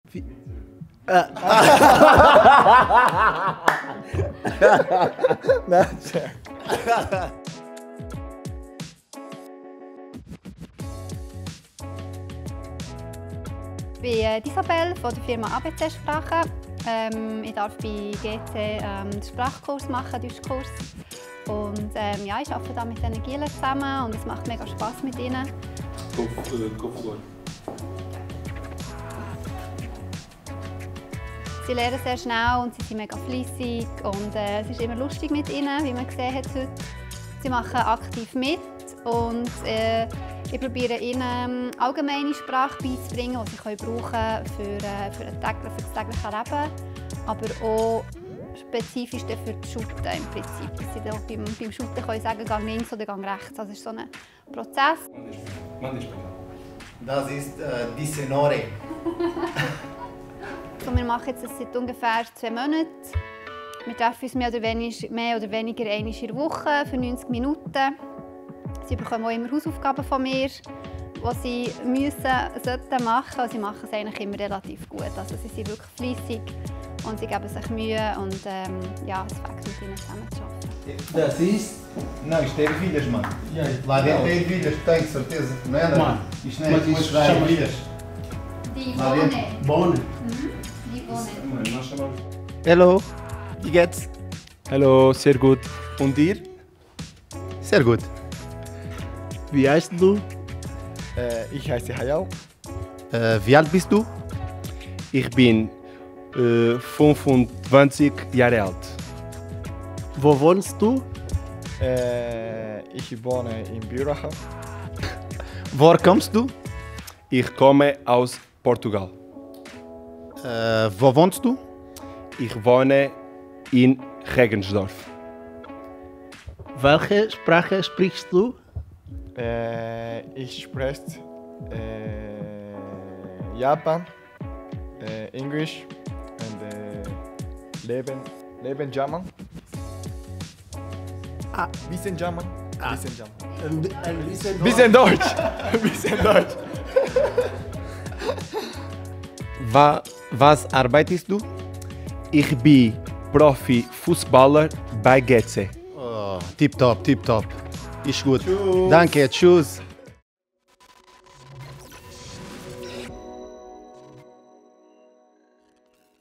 Nein, Scherz. Ich bin Isabel von der Firma ABC Sprache. Ich darf bei GC den Sprachkurs machen, Deutschkurs. Und ja, ich arbeite da mit den Gielen zusammen und es macht mega Spass mit ihnen. Sie lernen sehr schnell und sie sind mega fleissig und es ist immer lustig mit ihnen, wie man gesehen hat heute. Sie machen aktiv mit und ich probiere ihnen allgemeine Sprache beizubringen, die sie brauchen können für das tägliche Leben, aber auch spezifisch für das Shooten im Prinzip. Dass sie auch beim Shooten können sagen, gang links oder gang rechts. Also es ist so ein Prozess. Das ist die Senore. So, wir machen jetzt das seit ungefähr 2 Monaten. Wir treffen uns mehr oder weniger einmal in der Woche für 90 Minuten. Sie bekommen auch immer Hausaufgaben von mir, die sie sollten machen. Und sie machen es eigentlich immer relativ gut. Also sie sind wirklich fleissig und sie geben sich Mühe und ja, es fängt mit ihnen zusammen zu arbeiten. Das ist... Não, isto é ervilhas, mano. Lá dentro é ervilhas, tem certeza. Não é, André? Isto não é depois de ervilhas. Die Lá dentro. Bohne. Bohne. Die Bohne. Hallo, wie geht's? Hallo, sehr gut. Und dir? Sehr gut. Wie heißt du? Ich heiße Hayao. Wie alt bist du? Ich bin 25 Jahre alt. Wo wohnst du? Ich wohne in Bürach. Woher kommst du? Ich komme aus Portugal. Wo wohnst du? Ich wohne in Regensdorf. Welche Sprache sprichst du? Ich spreche Japan, English and Leben German. Bisschen German. Bisschen German. Ein bisschen Bisschen Deutsch. Bisschen Deutsch. Was arbeitest du? Ich bin Profi-Fußballer bei GC. Oh, tipptopp, tipptopp. Ist gut. Danke, tschüss.